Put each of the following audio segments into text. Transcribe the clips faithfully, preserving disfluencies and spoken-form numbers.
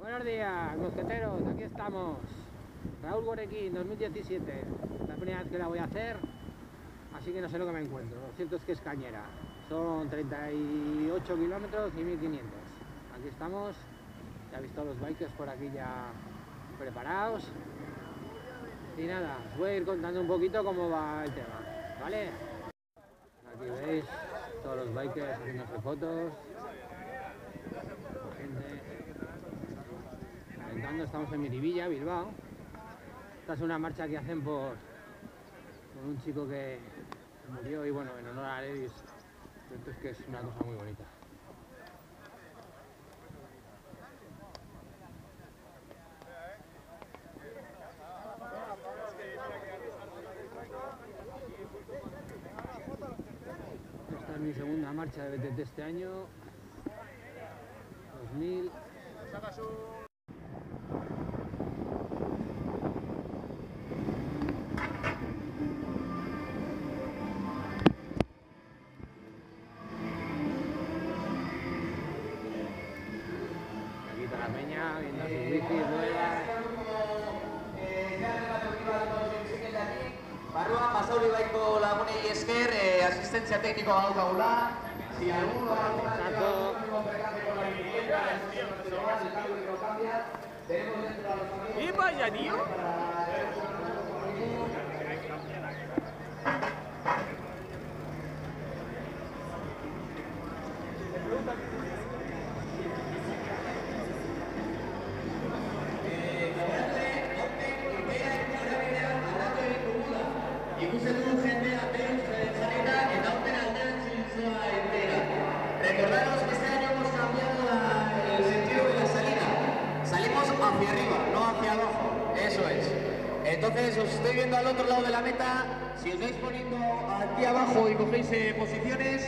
Buenos días, mosqueteros, aquí estamos. Raúl Guarequín, dos mil diecisiete. La primera vez que la voy a hacer, así que no sé lo que me encuentro. Lo cierto es que es cañera. Son treinta y ocho kilómetros y mil quinientos. Aquí estamos. Ya he visto a los bikers por aquí ya preparados. Y nada, os voy a ir contando un poquito cómo va el tema, ¿vale? Aquí veis todos los bikers haciéndose fotos. La gente calentando. Estamos en Miribilla, Bilbao. Esta es una marcha que hacen por, por un chico que murió y bueno, en honor a él. Esto es que es una cosa muy bonita. Esta es mi segunda marcha de B T T este año, dos mil. Aquí está la peña viendo sus bicis nuevas. Barruan, Basauri baiko lagunei esker, eh, asistentzia teknikoa daukagula. Si alguno alguna algún percance con la bicicleta, se lo va, el cambio que lo cambia. Tenemos dentro a los amigos. ¿Y vaya, tío? Recordaros que este año hemos cambiado la, el sentido de la salida. Salimos hacia arriba, no hacia abajo. Eso es. Entonces os estoy viendo al otro lado de la meta. Si os vais poniendo aquí abajo y cogéis eh, posiciones.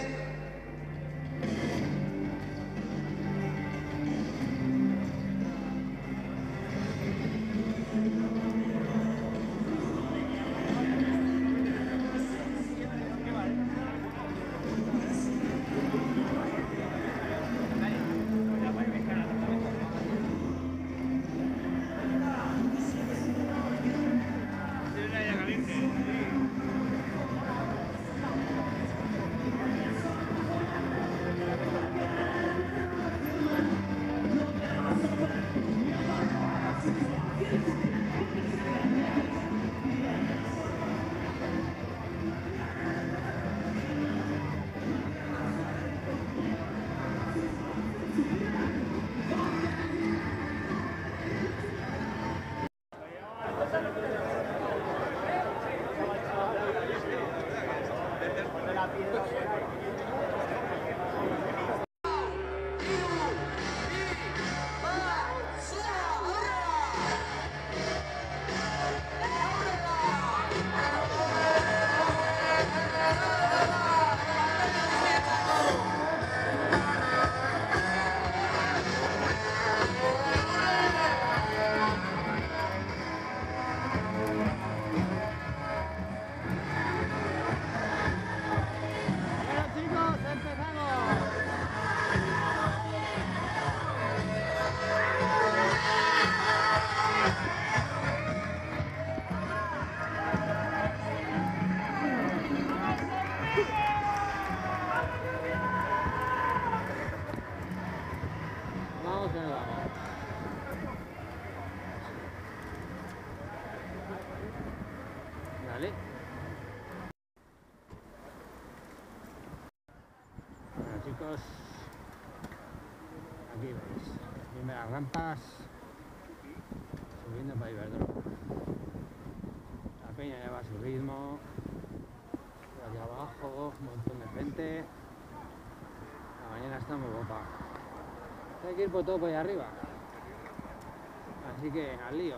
Vamos que nos vamos. Vale. Bueno chicos, aquí veis, primeras rampas, subiendo para Iberdrola. La peña lleva a su ritmo, por aquí abajo, un montón de gente. La mañana está muy guapa. Hay que ir por todo por allá arriba. Así que al lío.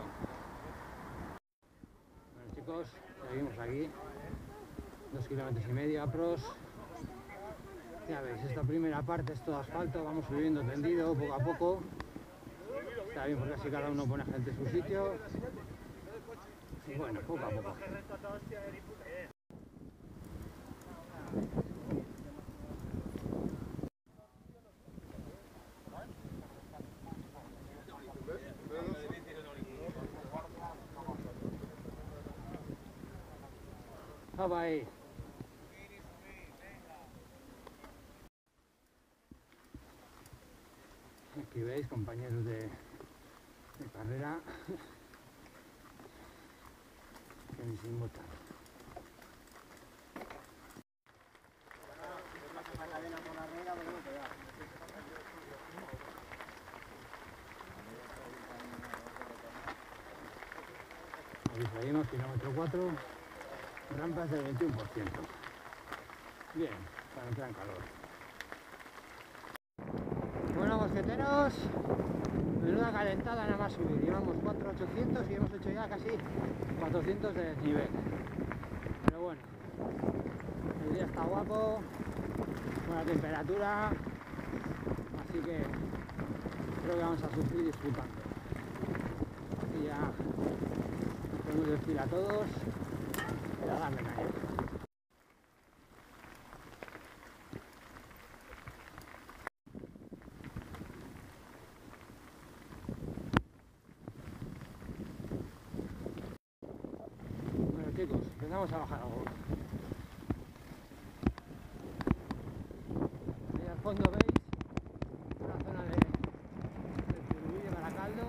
Bueno chicos, seguimos aquí. Dos kilómetros y medio apros. Ya veis, esta primera parte es todo asfalto, vamos subiendo tendido poco a poco. Está bien porque así cada uno pone gente en su sitio. Y bueno, poco a poco. Vamos ahí. Aquí veis, compañeros de, de carrera que ni se inmutan. Aquí seguimos, kilómetro cuatro, rampas del veintiuno por ciento. Bien, para entrar en calor. Bueno, mosqueteros, menuda calentada nada más subir. Llevamos cuatro mil ochocientos y hemos hecho ya casi cuatrocientos de desnivel. Pero bueno, el día está guapo, buena temperatura, así que creo que vamos a sufrir disfrutando. Y ya nos podemos decir a todos y a darle caña. Chicos, empezamos a bajar algo. Ahí al fondo veis una zona de, de Pirulí, de Baracaldo.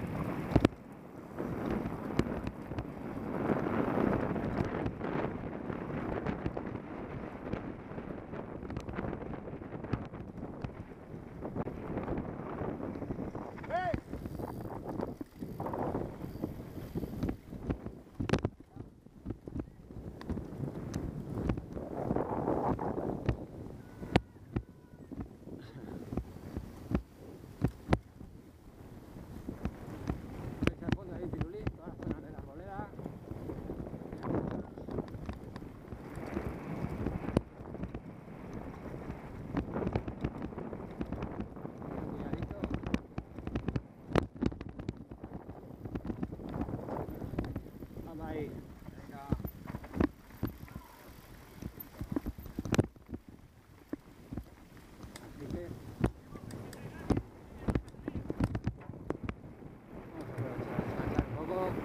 Ahí. Venga. Así que vamos a aprovechar a descansar un poco.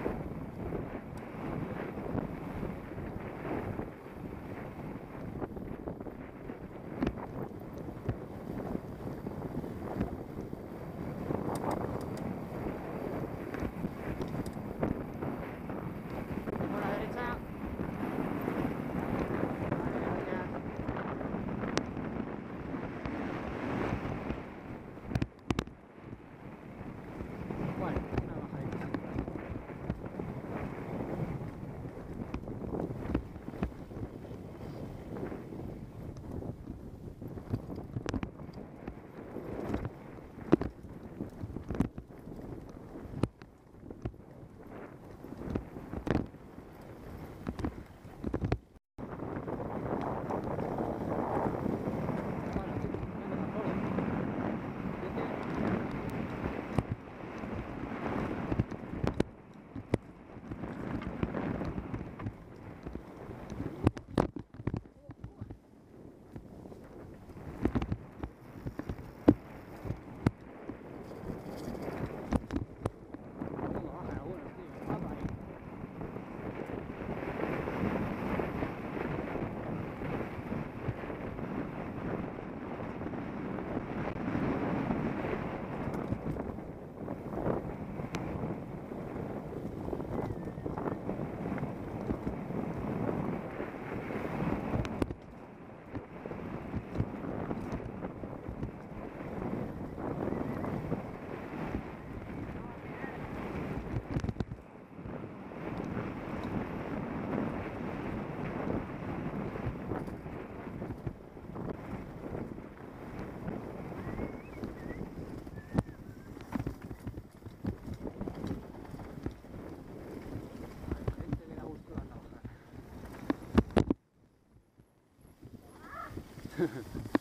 Ha ha ha.